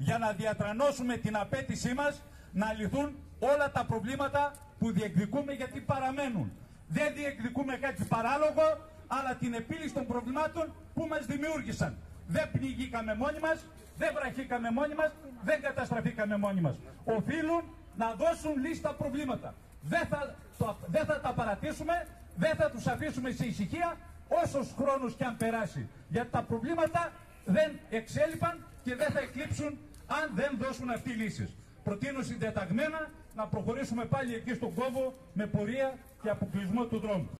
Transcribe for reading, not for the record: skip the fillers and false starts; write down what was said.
για να διατρανώσουμε την απέτησή μας να λυθούν όλα τα προβλήματα που διεκδικούμε, γιατί παραμένουν. Δεν διεκδικούμε κάτι παράλογο, αλλά την επίλυση των προβλημάτων που μας δημιούργησαν. Δεν πνιγήκαμε μόνοι μας, δεν βραχήκαμε μόνοι μας, δεν καταστραφήκαμε μόνοι μας. Οφείλουν να δώσουν λύση στα προβλήματα. Δεν θα τα παρατήσουμε, δεν θα τους αφήσουμε σε ησυχία όσος χρόνος και αν περάσει. Γιατί τα προβλήματα δεν εξέλιπαν και δεν θα εκλείψουν αν δεν δώσουν αυτοί λύσεις. Προτείνω συντεταγμένα να προχωρήσουμε πάλι εκεί στον κόβο με πορεία και αποκλεισμό του δρόμου.